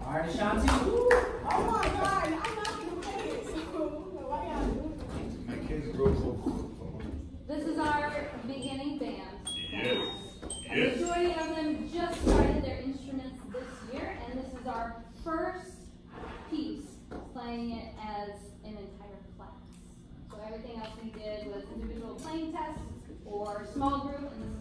All right, Ashanti. Oh my God, I'm not gonna play it. So why y'all do it? My kids grow so. This is our beginning band. Yes. A majority of them just started their instruments this year, and this is our first piece, playing it as an entire class. So everything else we did was individual playing tests or small group, and this is